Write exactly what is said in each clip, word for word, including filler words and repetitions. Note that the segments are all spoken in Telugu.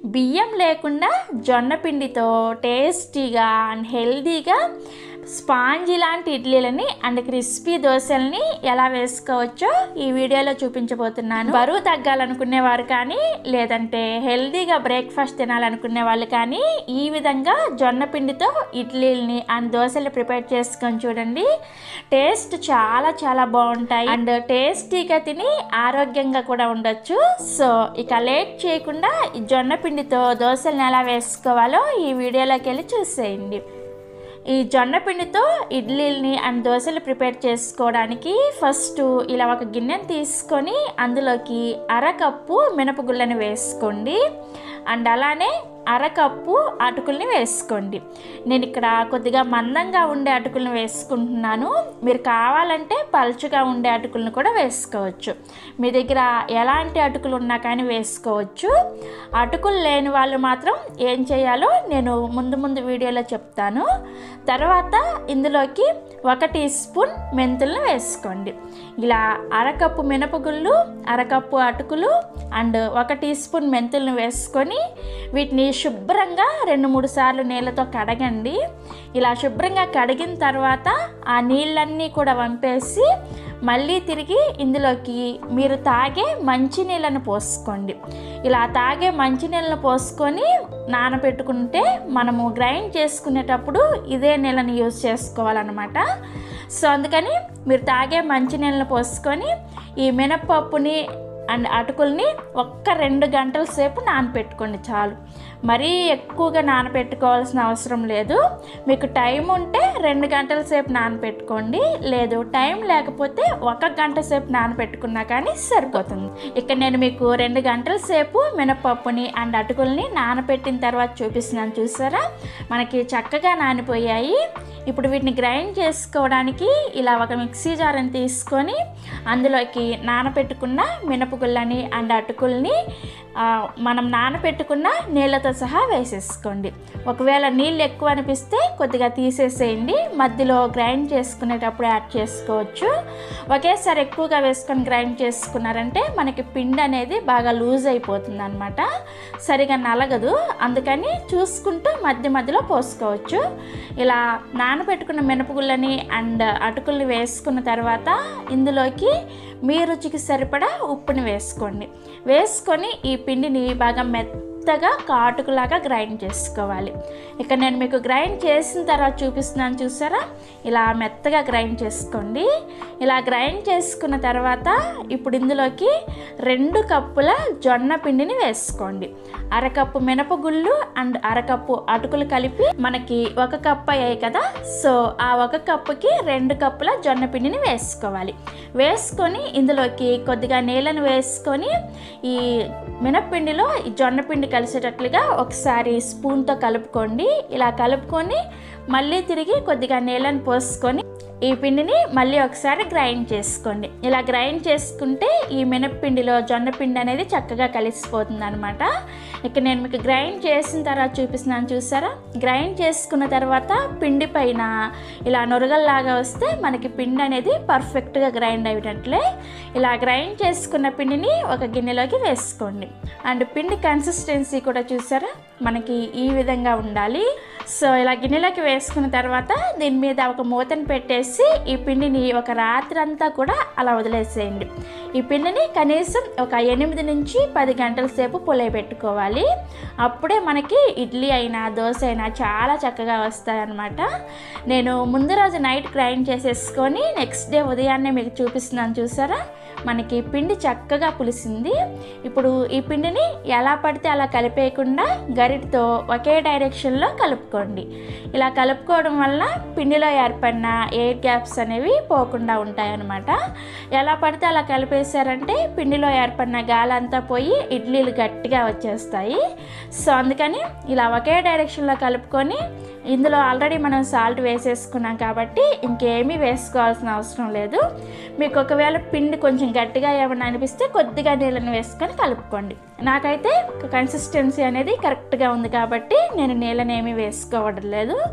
బియ్యం లేకుండా జొన్న పిండితో టేస్టీగా అండ్ హెల్దీగా స్పాంజీ లాంటి ఇడ్లీలని అండ్ క్రిస్పీ దోశల్ని ఎలా వేసుకోవచ్చో ఈ వీడియోలో చూపించబోతున్నాను. బరువు తగ్గాలనుకునే వారు కానీ లేదంటే హెల్దీగా బ్రేక్ఫాస్ట్ తినాలనుకునే వాళ్ళు కానీ ఈ విధంగా జొన్న పిండితో ఇడ్లీలని అండ్ దోశలు ప్రిపేర్ చేసుకొని చూడండి. టేస్ట్ చాలా చాలా బాగుంటాయి అండ్ టేస్టీగా తిని ఆరోగ్యంగా కూడా ఉండొచ్చు. సో ఇక లేట్ చేయకుండా ఈ జొన్న పిండితో దోశలను ఎలా వేసుకోవాలో ఈ వీడియోలోకి వెళ్ళి చూసేయండి. ఈ జొన్న పిండితో ఇడ్లీలని అండ్ దోశలు ప్రిపేర్ చేసుకోవడానికి ఫస్ట్ ఇలా ఒక గిన్నెని తీసుకొని అందులోకి అరకప్పు మినపగుళ్ళని వేసుకోండి అండ్ అలానే అరకప్పు అటుకుల్ని వేసుకోండి. నేను ఇక్కడ కొద్దిగా మందంగా ఉండే అటుకులను వేసుకుంటున్నాను. మీరు కావాలంటే పలుచగా ఉండే అటుకులను కూడా వేసుకోవచ్చు. మీ దగ్గర ఎలాంటి అటుకులు ఉన్నా కానీ వేసుకోవచ్చు. అటుకులు లేని వాళ్ళు మాత్రం ఏం చేయాలో నేను ముందు ముందు వీడియోలో చెప్తాను. తర్వాత ఇందులోకి ఒక టీ స్పూన్ మెంతులను వేసుకోండి. ఇలా అరకప్పు మినపగుళ్ళు, అరకప్పు అటుకులు అండ్ ఒక టీ స్పూన్ మెంతులను వేసుకొని వీటిని శుభ్రంగా రెండు మూడు సార్లు నీళ్ళతో కడగండి. ఇలా శుభ్రంగా కడిగిన తర్వాత ఆ నీళ్ళన్నీ కూడా వంపేసి మళ్ళీ తిరిగి ఇందులోకి మీరు తాగే మంచినీళ్ళను పోసుకోండి. ఇలా తాగే మంచినీళ్ళను పోసుకొని నానబెట్టుకుంటే మనము గ్రైండ్ చేసుకునేటప్పుడు ఇదే నీళ్ళని యూజ్ చేసుకోవాలన్నమాట. సో అందుకని మీరు తాగే మంచినీళ్ళను పోసుకొని ఈ మినపప్పుని అండ్ అటుకుల్ని ఒక్క రెండు గంటల సేపు నానబెట్టుకోండి చాలు. మరీ ఎక్కువగా నానబెట్టుకోవాల్సిన అవసరం లేదు. మీకు టైం ఉంటే రెండు గంటల సేపు నానబెట్టుకోండి, లేదు టైం లేకపోతే ఒక గంట సేపు నానబెట్టుకున్నా కానీ సరిపోతుంది. ఇక్కడ నేను మీకు రెండు గంటల సేపు మినపప్పుని అండ్ అటుకుల్ని నానబెట్టిన తర్వాత చూపిస్తున్నాను. చూసారా, మనకి చక్కగా నానిపోయాయి. ఇప్పుడు వీటిని గ్రైండ్ చేసుకోవడానికి ఇలా ఒక మిక్సీ జార్ని తీసుకొని అందులోకి నానబెట్టుకున్న మినపగుళ్ళని అండ్ అటుకుల్ని మనం నానబెట్టుకున్న నీళ్ళతో సహా వేసేసుకోండి. ఒకవేళ నీళ్ళు ఎక్కువ అనిపిస్తే కొద్దిగా తీసేసేయండి, మధ్యలో గ్రైండ్ చేసుకునేటప్పుడు యాడ్ చేసుకోవచ్చు. ఒకేసారి ఎక్కువగా వేసుకొని గ్రైండ్ చేసుకున్నారంటే మనకి పిండి అనేది బాగా లూజ్ అయిపోతుంది అనమాట, సరిగా నలగదు. అందుకని చూసుకుంటూ మధ్య మధ్యలో పోసుకోవచ్చు. ఇలా నానబెట్టుకున్న మినపగుళ్ళని అండ్ అటుకుల్ని వేసుకున్న తర్వాత ఇందులోకి మీ రుచికి సరిపడా ఉప్పుని వేసుకోండి. వేసుకొని ఈ పిండిని బాగా మెత్తగా కాటుకులాగా గ్రైండ్ చేసుకోవాలి. ఇక్కడ నేను మీకు గ్రైండ్ చేసిన తర్వాత చూపిస్తున్నాను. చూసారా, ఇలా మెత్తగా గ్రైండ్ చేసుకోండి. ఇలా గ్రైండ్ చేసుకున్న తర్వాత ఇప్పుడు ఇందులోకి రెండు కప్పుల జొన్న పిండిని వేసుకోండి. అరకప్పు మినపగుళ్ళు అండ్ అరకప్పు అటుకులు కలిపి మనకి ఒక కప్పు అయ్యాయి కదా. సో ఆ ఒక కప్పుకి రెండు కప్పుల జొన్న పిండిని వేసుకోవాలి. వేసుకొని ఇందులోకి కొద్దిగా నీళ్ళను వేసుకొని ఈ మినప్పిండిలో ఈ జొన్న పిండి కలిసేటట్లుగా ఒకసారి స్పూన్తో కలుపుకోండి. ఇలా కలుపుకొని మళ్ళీ తిరిగి కొద్దిగా నీళ్ళను పోసుకొని ఈ పిండిని మళ్ళీ ఒకసారి గ్రైండ్ చేసుకోండి. ఇలా గ్రైండ్ చేసుకుంటే ఈ మినప్పిండిలో జొన్న పిండి అనేది చక్కగా కలిసిపోతుంది అనమాట. ఇక నేను మీకు గ్రైండ్ చేసిన తర్వాత చూపిస్తున్నాను. చూసారా, గ్రైండ్ చేసుకున్న తర్వాత పిండి పైన ఇలా నొరగల్లాగా వస్తే మనకి పిండి అనేది పర్ఫెక్ట్గా గ్రైండ్ అయ్యేటట్లే. ఇలా గ్రైండ్ చేసుకున్న పిండిని ఒక గిన్నెలోకి వేసుకోండి. అండ్ పిండి కన్సిస్టెన్సీ కూడా చూసారా, మనకి ఈ విధంగా ఉండాలి. సో ఇలా గిన్నెలోకి వేసుకున్న తర్వాత దీని మీద ఒక మూతను పెట్టేసి ఈ పిండిని ఒక రాత్రి అంతా కూడా అలా వదిలేసేయండి. ఈ పిండిని కనీసం ఒక ఎనిమిది నుంచి పది గంటల సేపు పులయ పెట్టుకోవాలి. అప్పుడే మనకి ఇడ్లీ అయినా దోశ అయినా చాలా చక్కగా వస్తాయన్నమాట. నేను ముందు రోజు నైట్ గ్రైండ్ చేసేసుకొని నెక్స్ట్ డే ఉదయాన్నే మీకు చూపిస్తున్నాను. చూసారా, మనకి పిండి చక్కగా పులిసింది. ఇప్పుడు ఈ పిండిని ఎలా పడితే అలా కలిపేయకుండా గరిటతో ఒకే డైరెక్షన్లో కలుపుకోండి. ఇలా కలుపుకోవడం వల్ల పిండిలో ఏర్పడిన ఎయిర్ గ్యాప్స్ అనేవి పోకుండా ఉంటాయన్నమాట. ఎలా పడితే అలా కలిపేశారంటే పిండిలో ఏర్పడిన గాలి అంతా పోయి ఇడ్లీలు గట్టిగా వచ్చేస్తాయి. సో అందుకని ఇలా ఒకే డైరెక్షన్లో కలుపుకొని ఇందులో ఆల్రెడీ మనం సాల్ట్ వేసేసుకున్నాం కాబట్టి ఇంకేమీ వేసుకోవాల్సిన అవసరం లేదు. మీకు ఒకవేళ పిండి కొంచెం గట్టిగా ఏమన్నా అనిపిస్తే కొద్దిగా నీళ్ళని వేసుకొని కలుపుకోండి. నాకైతే కన్సిస్టెన్సీ అనేది కరెక్ట్గా ఉంది కాబట్టి నేను నీళ్ళని ఏమీ వేసుకోవడం లేదు.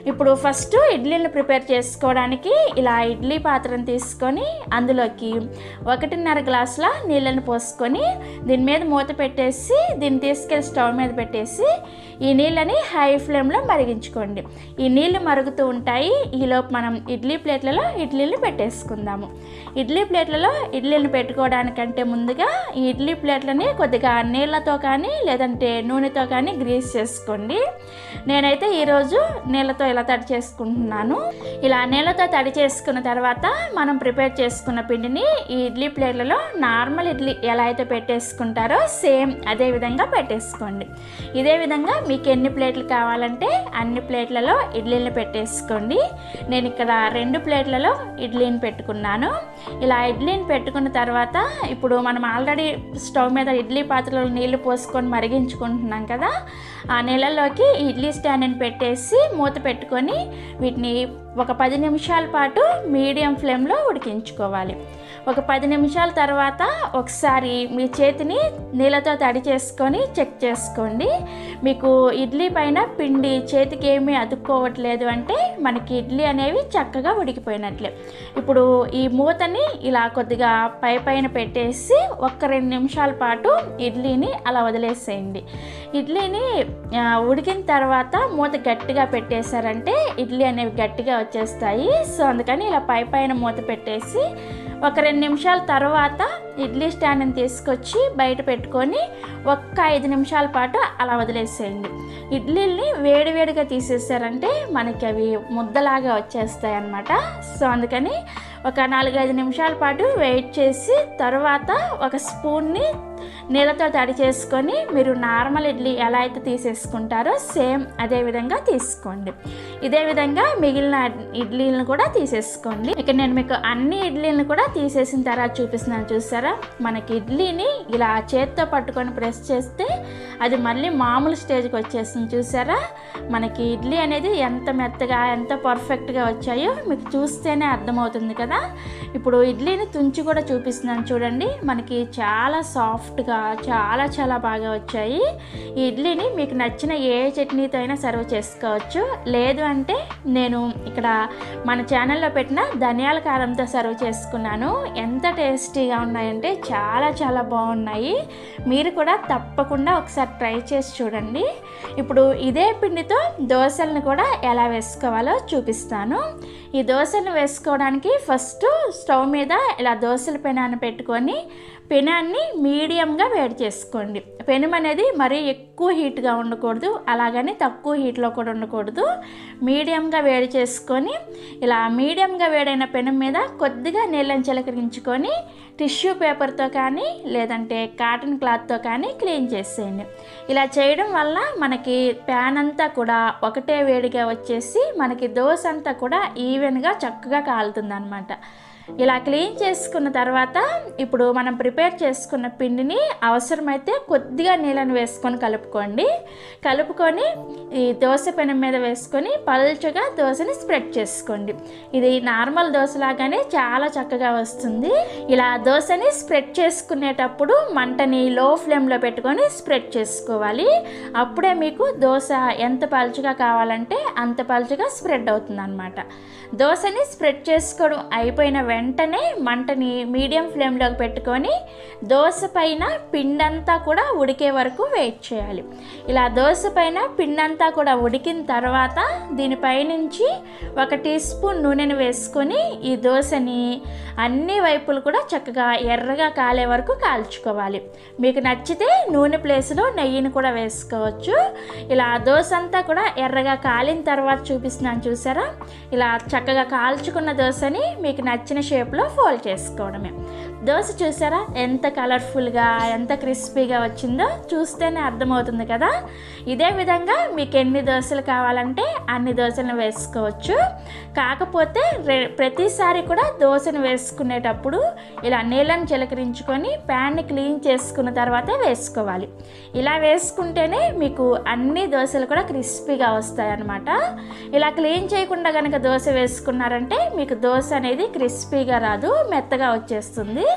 ఇప్పుడు ఫస్ట్ ఇడ్లీని ప్రిపేర్ చేసుకోవడానికి ఇలా ఇడ్లీ పాత్రను తీసుకొని అందులోకి ఒకటిన్నర గ్లాసుల నీళ్ళని పోసుకొని దీని మీద మూత పెట్టేసి దీన్ని తీసుకెళ్ళి స్టవ్ మీద పెట్టేసి ఈ నీళ్ళని హై ఫ్లేమ్లో మరిగించుకోండి. ఈ నీళ్ళు మరుగుతూ ఉంటాయి. ఈలోపు మనం ఇడ్లీ ప్లేట్లలో ఇడ్లీలు పెట్టేసుకుందాము. ఇడ్లీ ప్లేట్లలో ఇడ్లీని పెట్టుకోవడానికంటే ముందుగా ఈ ఇడ్లీ ప్లేట్లని కొద్దిగా నీళ్ళతో కానీ లేదంటే నూనెతో కానీ గ్రీస్ చేసుకోండి. నేనైతే ఈరోజు నీళ్ళతో ఇలా తడి చేసుకుంటున్నాను. ఇలా నీళ్ళతో తడి చేసుకున్న తర్వాత మనం ప్రిపేర్ చేసుకున్న పిండిని ఈ ఇడ్లీ ప్లేట్లలో నార్మల్ ఇడ్లీ ఎలా అయితే పెట్టేసుకుంటారో సేమ్ అదే విధంగా పెట్టేసుకోండి. ఇదే విధంగా మీకు ఎన్ని ప్లేట్లు కావాలంటే అన్ని ప్లేట్లలో ఇడ్లీని పెట్టేసుకోండి. నేను ఇక్కడ రెండు ప్లేట్లలో ఇడ్లీని పెట్టుకున్నాను. ఇలా ఇడ్లీని పెట్టుకున్న తర్వాత ఇప్పుడు మనం ఆల్రెడీ స్టవ్ మీద ఇడ్లీ పాత్రలో నీళ్లు పోసుకొని మరిగించుకుంటున్నాం కదా, ఆ నీళ్ళలోకి ఇడ్లీ స్టాండ్ని పెట్టేసి మూత పెట్టుకొని వీటిని ఒక పది నిమిషాల పాటు మీడియం ఫ్లేమ్లో ఉడికించుకోవాలి. ఒక పది నిమిషాల తర్వాత ఒకసారి మీ చేతిని నీళ్ళతో తడి చేసుకొని చెక్ చేసుకోండి. మీకు ఇడ్లీ పైన పిండి చేతికి ఏమీ అతుక్కోవట్లేదు అంటే మనకి ఇడ్లీ అనేవి చక్కగా ఉడికిపోయినట్లే. ఇప్పుడు ఈ మూతని ఇలా కొద్దిగా పై పైన పెట్టేసి ఒక్క రెండు నిమిషాల పాటు ఇడ్లీని అలా వదిలేసేయండి. ఇడ్లీని ఉడికిన తర్వాత మూత గట్టిగా పెట్టేశారంటే ఇడ్లీ అనేవి గట్టిగా వచ్చేస్తాయి. సో అందుకని ఇలా పై పైన మూత పెట్టేసి ఒక రెండు నిమిషాల తర్వాత ఇడ్లీ స్టాండ్ని తీసుకొచ్చి బయట పెట్టుకొని ఒక్క ఐదు నిమిషాల పాటు అలా వదిలేసేయండి. ఇడ్లీని వేడివేడిగా తీసేసారంటే మనకి అవి ముద్దలాగా వచ్చేస్తాయి అన్నమాట. సో అందుకని ఒక నాలుగైదు నిమిషాల పాటు వెయిట్ చేసి తర్వాత ఒక స్పూన్ని నీళ్ళతో తడి చేసుకొని మీరు నార్మల్ ఇడ్లీ ఎలా అయితే తీసేసుకుంటారో సేమ్ అదే విధంగా తీసుకోండి. ఇదే విధంగా మిగిలిన ఇడ్లీలను కూడా తీసేసుకోండి. ఇక నేను మీకు అన్ని ఇడ్లీలను కూడా తీసేసిన తర్వాత చూపిస్తున్నాను. చూసారా, మనకి ఇడ్లీని ఇలా చేత్తో పట్టుకొని ప్రెస్ చేస్తే అది మళ్ళీ మామూలు స్టేజ్కి వచ్చేస్తుంది. చూసారా, మనకి ఇడ్లీ అనేది ఎంత మెత్తగా ఎంత పర్ఫెక్ట్గా వచ్చాయో మీకు చూస్తేనే అర్థమవుతుంది కదా. ఇప్పుడు ఇడ్లీని తుంచి కూడా చూపిస్తున్నాను చూడండి. మనకి చాలా సాఫ్ట్గా చాలా చాలా బాగా వచ్చాయి. ఈ ఇడ్లీని మీకు నచ్చిన ఏ చట్నీతో అయినా సర్వ్ చేసుకోవచ్చు. లేదు అంటే నేను ఇక్కడ మన ఛానల్లో పెట్టిన ధనియాల కారంతో సర్వ్ చేసుకున్నాను. ఎంత టేస్టీగా ఉన్నాయంటే చాలా చాలా బాగున్నాయి. మీరు కూడా తప్పకుండా ఒకసారి ట్రై చేసి చూడండి. ఇప్పుడు ఇదే పిండితో దోశలను కూడా ఎలా వేసుకోవాలో చూపిస్తాను. ఈ దోశలను వేసుకోవడానికి ఫస్ట్ స్టవ్ మీద ఇలా దోశల పెనాన్ని పెట్టుకొని పెనాన్ని మీడియంగా వేడి చేసుకోండి. పెనం అనేది మరీ ఎక్కువ హీట్గా ఉండకూడదు, అలాగని తక్కువ హీట్లో కూడా ఉండకూడదు. మీడియంగా వేడి చేసుకొని ఇలా మీడియంగా వేడైన పెనం మీద కొద్దిగా నీళ్ళని చిలకరించుకొని టిష్యూ పేపర్తో కానీ లేదంటే కాటన్ క్లాత్తో కానీ క్లీన్ చేసేయండి. ఇలా చేయడం వల్ల మనకి ప్యాన్ అంతా కూడా ఒకటే వేడిగా వచ్చేసి మనకి దోశ అంతా కూడా ఈవెన్గా చక్కగా కాలుతుంది అన్నమాట. ఇలా క్లీన్ చేసుకున్న తర్వాత ఇప్పుడు మనం ప్రిపేర్ చేసుకున్న పిండిని అవసరమైతే కొద్దిగా నీళ్ళని వేసుకొని కలుపుకోండి. కలుపుకొని ఈ దోశ పెనం మీద వేసుకొని పల్చగా దోశని స్ప్రెడ్ చేసుకోండి. ఇది నార్మల్ దోశలాగానే చాలా చక్కగా వస్తుంది. ఇలా దోశని స్ప్రెడ్ చేసుకునేటప్పుడు మంటని లో ఫ్లేమ్లో పెట్టుకొని స్ప్రెడ్ చేసుకోవాలి. అప్పుడే మీకు దోశ ఎంత పల్చగా కావాలంటే అంత పల్చగా స్ప్రెడ్ అవుతుంది అన్నమాట. దోశని స్ప్రెడ్ చేసుకోవడం అయిపోయిన వెంటనే మంటని మీడియం ఫ్లేమ్లోకి పెట్టుకొని దోశ పైన పిండంతా కూడా ఉడికే వరకు వెయిట్ చేయాలి. ఇలా దోశ పైన పిండంతా కూడా ఉడికిన తర్వాత దీనిపైనుంచి ఒక టీ స్పూన్ నూనెను వేసుకొని ఈ దోశని అన్ని వైపులు కూడా చక్కగా ఎర్రగా కాలే వరకు కాల్చుకోవాలి. మీకు నచ్చితే నూనె ప్లేస్లో నెయ్యిని కూడా వేసుకోవచ్చు. ఇలా దోశ అంతా కూడా ఎర్రగా కాలిన తర్వాత చూపిస్తున్నాను చూసారా. ఇలా చక్కగా కాల్చుకున్న దోశని మీకు నచ్చిన షేప్లో ఫోల్డ్ చేసుకోవడమే. దోశ చూసారా ఎంత కలర్ఫుల్గా ఎంత క్రిస్పీగా వచ్చిందో చూస్తేనే అర్థమవుతుంది కదా. ఇదే విధంగా మీకు ఎన్ని దోశలు కావాలంటే అన్ని దోశలను వేసుకోవచ్చు. కాకపోతే రె ప్రతిసారి కూడా దోశను వేసుకునేటప్పుడు ఇలా నీళ్ళని చిలకరించుకొని ప్యాన్ని క్లీన్ చేసుకున్న తర్వాత వేసుకోవాలి. ఇలా వేసుకుంటేనే మీకు అన్ని దోశలు కూడా క్రిస్పీగా వస్తాయి అన్నమాట. ఇలా క్లీన్ చేయకుండా కనుక దోశ వేసుకున్నారంటే మీకు దోశ అనేది క్రిస్పీగా రాదు, మెత్తగా వచ్చేస్తుంది.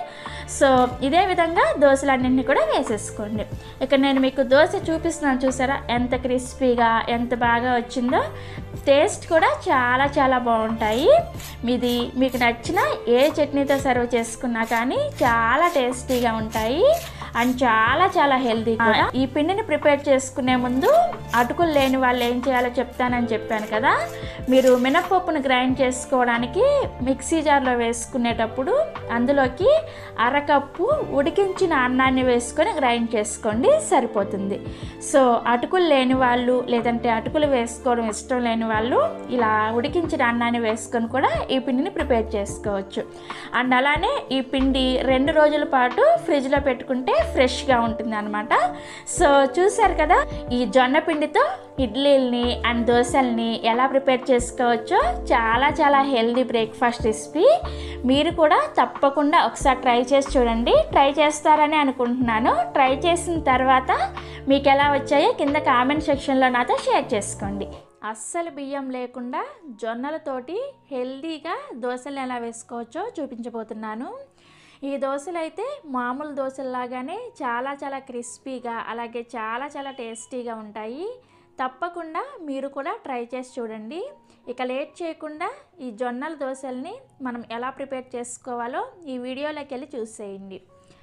సో ఇదే విధంగా దోశలన్నింటినీ కూడా వేసేసుకోండి. ఇక్కడ నేను మీకు దోశ చూపిస్తున్నాను, చూసారా ఎంత క్రిస్పీగా ఎంత బాగా వచ్చిందో. టేస్ట్ కూడా చాలా చాలా బాగుంటాయి. మీది మీకు నచ్చిన ఏ చట్నీతో సర్వ్ చేసుకున్నా కానీ చాలా టేస్టీగా ఉంటాయి అండ్ చాలా చాలా హెల్తీ కూడా. ఈ పిండిని ప్రిపేర్ చేసుకునే ముందు అటుకులు లేని వాళ్ళు ఏం చేయాలో చెప్తానని చెప్పాను కదా. మీరు మినపప్పును గ్రైండ్ చేసుకోవడానికి మిక్సీ జార్లో వేసుకునేటప్పుడు అందులోకి అరకప్పు ఉడికించిన అన్నాన్ని వేసుకొని గ్రైండ్ చేసుకోండి, సరిపోతుంది. సో అటుకులు లేని వాళ్ళు లేదంటే అటుకులు వేసుకోవడం ఇష్టం లేని వాళ్ళు ఇలా ఉడికించిన అన్నాన్ని వేసుకొని కూడా ఈ పిండిని ప్రిపేర్ చేసుకోవచ్చు. అండ్ అలానే ఈ పిండి రెండు రోజుల పాటు ఫ్రిడ్జ్లో పెట్టుకుంటే ఫ్రెష్గా ఉంటుంది అనమాట. సో చూసారు కదా, ఈ జొన్న పిండితో ఇడ్లీల్ని అండ్ దోశల్ని ఎలా ప్రిపేర్ చేసుకోవచ్చో. చాలా చాలా హెల్దీ బ్రేక్ఫాస్ట్ రెసిపీ. మీరు కూడా తప్పకుండా ఒకసారి ట్రై చేసి చూడండి. ట్రై చేస్తారని అనుకుంటున్నాను. ట్రై చేసిన తర్వాత మీకు ఎలా వచ్చాయో కింద కామెంట్ సెక్షన్లో నాతో షేర్ చేసుకోండి. అస్సలు బియ్యం లేకుండా జొన్నలతోటి హెల్దీగా దోశలు ఎలా వేసుకోవచ్చో చూపించబోతున్నాను. ఈ దోశలు అయితే మామూలు దోశల్లాగానే చాలా చాలా క్రిస్పీగా అలాగే చాలా చాలా టేస్టీగా ఉంటాయి. తప్పకుండా మీరు కూడా ట్రై చేసి చూడండి. ఇక లేట్ చేయకుండా ఈ జొన్నల దోశల్ని మనం ఎలా ప్రిపేర్ చేసుకోవాలో ఈ వీడియోలోకి వెళ్ళి చూసేయండి.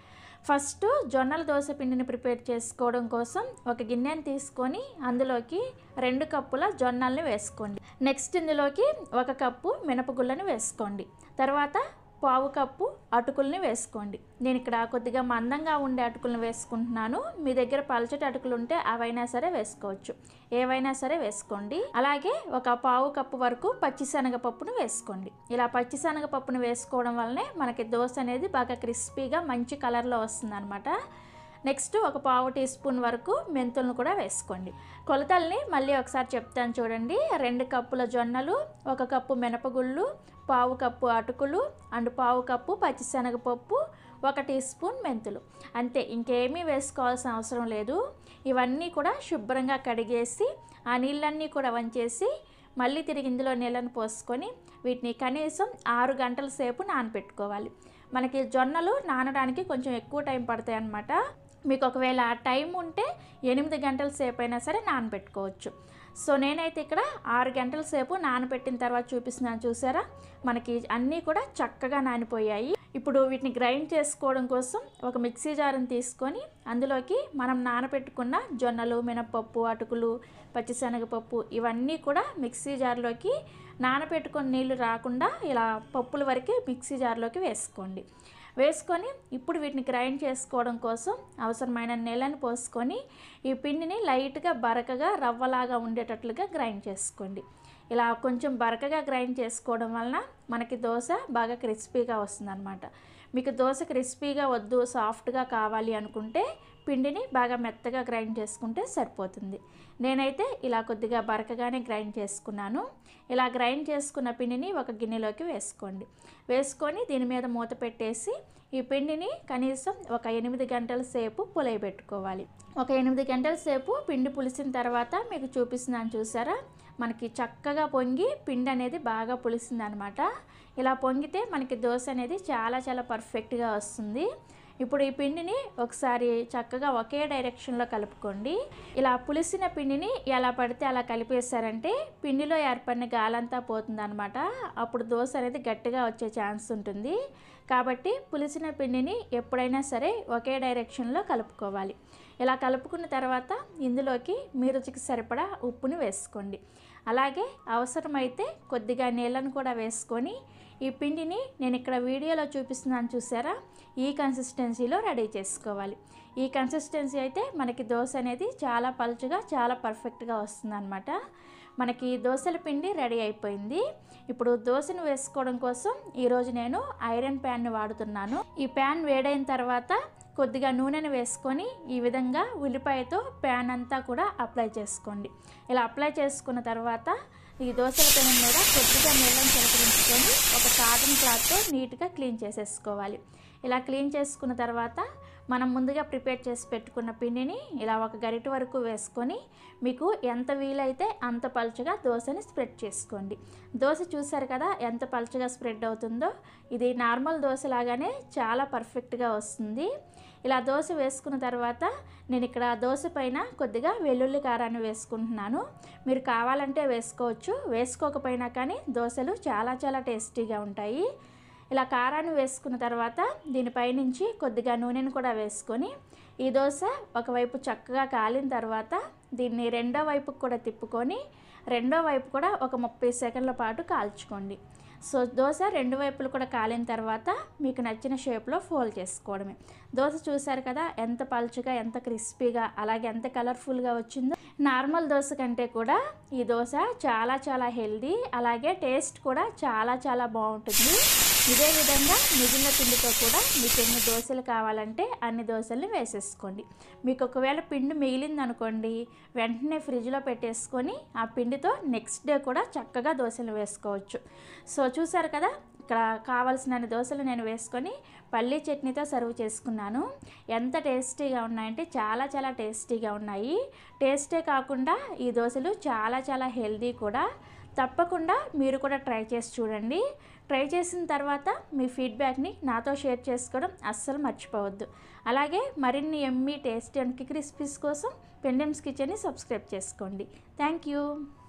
ఫస్ట్ జొన్నల దోశ పిండిని ప్రిపేర్ చేసుకోవడం కోసం ఒక గిన్నెని తీసుకొని అందులోకి రెండు కప్పుల జొన్నల్ని వేసుకోండి. నెక్స్ట్ ఇందులోకి ఒక కప్పు మినపగుళ్ళని వేసుకోండి. తర్వాత పావు కప్పు అటుకుల్ని వేసుకోండి. నేను ఇక్కడ కొద్దిగా మందంగా ఉండే అటుకులను వేసుకుంటున్నాను. మీ దగ్గర పలచటి అటుకులు ఉంటే అవైనా సరే వేసుకోవచ్చు, ఏవైనా సరే వేసుకోండి. అలాగే ఒక పావు కప్పు వరకు పచ్చిశనగపప్పును వేసుకోండి. ఇలా పచ్చిశనగపప్పును వేసుకోవడం వల్లనే మనకి దోశ అనేది బాగా క్రిస్పీగా మంచి కలర్లో వస్తుంది అనమాట. నెక్స్ట్ ఒక పావు టీ స్పూన్ వరకు మెంతులను కూడా వేసుకోండి. కొలతల్ని మళ్ళీ ఒకసారి చెప్తాను చూడండి. రెండు కప్పుల జొన్నలు, ఒక కప్పు మినపగుళ్ళు, పావు కప్పు అటుకులు అండ్ పావు కప్పు పచ్చిశనగపప్పు, ఒక టీ స్పూన్ మెంతులు, అంతే. ఇంకేమీ వేసుకోవాల్సిన అవసరం లేదు. ఇవన్నీ కూడా శుభ్రంగా కడిగేసి ఆ నీళ్ళన్నీ కూడా వంచేసి మళ్ళీ తిరిగి ఇందులో నీళ్ళని పోసుకొని వీటిని కనీసం ఆరు గంటల సేపు నానబెట్టుకోవాలి. మనకి జొన్నలు నానడానికి కొంచెం ఎక్కువ టైం పడతాయి అన్నమాట. మీకు ఒకవేళ టైం ఉంటే ఎనిమిది గంటల సేపు అయినా సరే నానబెట్టుకోవచ్చు. సో నేనైతే ఇక్కడ ఆరు గంటల సేపు నానబెట్టిన తర్వాత చూపిస్తున్నాను, చూసారా మనకి అన్నీ కూడా చక్కగా నానిపోయాయి. ఇప్పుడు వీటిని గ్రైండ్ చేసుకోవడం కోసం ఒక మిక్సీ జార్ని తీసుకొని అందులోకి మనం నానబెట్టుకున్న జొన్నలు, మినపప్పు, అటుకులు, పచ్చిశనగపప్పు ఇవన్నీ కూడా మిక్సీ జార్లోకి నానబెట్టుకొని నీళ్ళు రాకుండా ఇలా పప్పుల వరకే మిక్సీ జార్లోకి వేసుకోండి. వేసుకొని ఇప్పుడు వీటిని గ్రైండ్ చేసుకోవడం కోసం అవసరమైన నీళ్ళని పోసుకొని ఈ పిండిని లైట్గా బరకగా రవ్వలాగా ఉండేటట్లుగా గ్రైండ్ చేసుకోండి. ఇలా కొంచెం బరకగా గ్రైండ్ చేసుకోవడం వలన మనకి దోశ బాగా క్రిస్పీగా వస్తుందన్నమాట. మీకు దోశ క్రిస్పీగా వద్దు, సాఫ్ట్గా కావాలి అనుకుంటే పిండిని బాగా మెత్తగా గ్రైండ్ చేసుకుంటే సరిపోతుంది. నేనైతే ఇలా కొద్దిగా బరకగానే గ్రైండ్ చేసుకున్నాను. ఇలా గ్రైండ్ చేసుకున్న పిండిని ఒక గిన్నెలోకి వేసుకోండి. వేసుకొని దీని మీద మూత పెట్టేసి ఈ పిండిని కనీసం ఒక ఎనిమిది గంటల సేపు పులియబెట్టుకోవాలి. ఒక ఎనిమిది గంటల సేపు పిండి పులిసిన తర్వాత మీకు చూపిస్తున్నాను, చూసారా మనకి చక్కగా పొంగి పిండి అనేది బాగా పులిసింది అనమాట. ఇలా పొంగితే మనకి దోశ అనేది చాలా చాలా పర్ఫెక్ట్గా వస్తుంది. ఇప్పుడు ఈ పిండిని ఒకసారి చక్కగా ఒకే డైరెక్షన్లో కలుపుకోండి. ఇలా పులిసిన పిండిని ఎలా పడితే అలా కలిపేశారంటే పిండిలో ఏర్పడిన గాలంతా పోతుందన్నమాట. అప్పుడు దోశ అనేది గట్టిగా వచ్చే ఛాన్స్ ఉంటుంది. కాబట్టి పులిసిన పిండిని ఎప్పుడైనా సరే ఒకే డైరెక్షన్లో కలుపుకోవాలి. ఇలా కలుపుకున్న తర్వాత ఇందులోకి మీ రుచికి సరిపడా ఉప్పుని వేసుకోండి. అలాగే అవసరమైతే కొద్దిగా నీళ్ళను కూడా వేసుకొని ఈ పిండిని నేను ఇక్కడ వీడియోలో చూపిస్తున్నాను, చూసారా ఈ కన్సిస్టెన్సీలో రెడీ చేసుకోవాలి. ఈ కన్సిస్టెన్సీ అయితే మనకి దోశ అనేది చాలా పలుచగా చాలా పర్ఫెక్ట్గా వస్తుందన్నమాట. మనకి దోశల పిండి రెడీ అయిపోయింది. ఇప్పుడు దోశను వేసుకోవడం కోసం ఈరోజు నేను ఐరన్ ప్యాన్ని వాడుతున్నాను. ఈ ప్యాన్ వేడైన తర్వాత కొద్దిగా నూనెను వేసుకొని ఈ విధంగా ఉల్లిపాయతో ప్యాన్ అంతా కూడా అప్లై చేసుకోండి. ఇలా అప్లై చేసుకున్న తర్వాత ఈ దోశల పెనం మీద కొద్దిగా నీళ్ళని చిలకరించుకొని ఒక కాటన్ క్లాత్తో నీట్గా క్లీన్ చేసేసుకోవాలి. ఇలా క్లీన్ చేసుకున్న తర్వాత మనం ముందుగా ప్రిపేర్ చేసి పెట్టుకున్న పిండిని ఇలా ఒక గరిటె వరకు వేసుకొని మీకు ఎంత వీలైతే అంత పలుచగా దోశని స్ప్రెడ్ చేసుకోండి. దోశ చూసారు కదా ఎంత పలుచగా స్ప్రెడ్ అవుతుందో. ఇది నార్మల్ దోశ లాగానే చాలా పర్ఫెక్ట్గా వస్తుంది. ఇలా దోశ వేసుకున్న తర్వాత నేను ఇక్కడ దోశ పైన కొద్దిగా వెల్లుల్లి కారాన్ని వేసుకుంటున్నాను. మీరు కావాలంటే వేసుకోవచ్చు, వేసుకోకపోయినా కానీ దోశలు చాలా చాలా టేస్టీగా ఉంటాయి. ఇలా కారాన్ని వేసుకున్న తర్వాత దీనిపై నుంచి కొద్దిగా నూనెను కూడా వేసుకొని ఈ దోశ ఒకవైపు చక్కగా కాలిన తర్వాత దీన్ని రెండో వైపుకు కూడా తిప్పుకొని రెండో వైపు కూడా ఒక ముప్పై సెకండ్ల పాటు కాల్చుకోండి. సో దోశ రెండు వైపులు కూడా కాలిన తర్వాత మీకు నచ్చిన షేప్లో ఫోల్డ్ చేసుకోవడమే. దోశ చూసారు కదా ఎంత పలుచగా ఎంత క్రిస్పీగా అలాగే ఎంత కలర్ఫుల్గా వచ్చిందో. నార్మల్ దోశ కంటే కూడా ఈ దోశ చాలా చాలా హెల్దీ, అలాగే టేస్ట్ కూడా చాలా చాలా బాగుంటుంది. ఇదే విధంగా మిగిలిన పిండితో కూడా మీకు ఎన్ని దోశలు కావాలంటే అన్ని దోశల్ని వేసేసుకోండి. మీకు ఒకవేళ పిండి మిగిలింది అనుకోండి, వెంటనే ఫ్రిడ్జ్లో పెట్టేసుకొని ఆ పిండితో నెక్స్ట్ డే కూడా చక్కగా దోశలు వేసుకోవచ్చు. సో చూసారు కదా ఇక్కడ కావాల్సిన దోశలు నేను వేసుకొని పల్లీ చట్నీతో సర్వ్ చేసుకున్నాను. ఎంత టేస్టీగా ఉన్నాయంటే చాలా చాలా టేస్టీగా ఉన్నాయి. టేస్టే కాకుండా ఈ దోశలు చాలా చాలా హెల్దీ కూడా. తప్పకుండా మీరు కూడా ట్రై చేసి చూడండి. ట్రై చేసిన తర్వాత మీ ఫీడ్బ్యాక్ని నాతో షేర్ చేసుకోవడం అస్సలు మర్చిపోవద్దు. అలాగే మరిన్ని ఎమ్మీ టేస్టీ అండ్ క్రిస్పీస్ కోసం పెండెమ్స్ కిచెన్ని సబ్స్క్రైబ్ చేసుకోండి. Thank you.